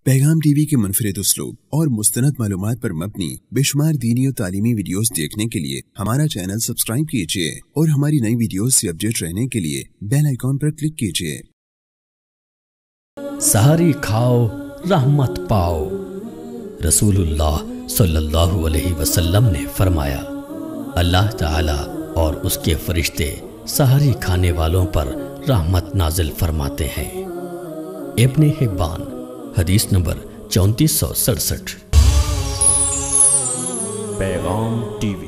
पैगाम टीवी के मुनफरिद उसलूब और मुस्तनद मालूमात पर मबनी बेशुमार दीनी और तालीमी वीडियोस देखने के लिए हमारा चैनल सब्सक्राइब कीजिए और हमारी नई वीडियोस से अपडेट रहने के लिए बेल आइकॉन पर क्लिक कीजिए। सहरी खाओ रहमत पाओ। रसूलुल्लाह सल्लल्लाहु अलैहि वसल्लम ने फरमाया, अल्लाह ताला और उसके फरिश्ते सहरी खाने वालों पर रहमत नाजिल फरमाते हैं। इब्ने हिब्बान हदीस नंबर 3467। पैगाम टीवी।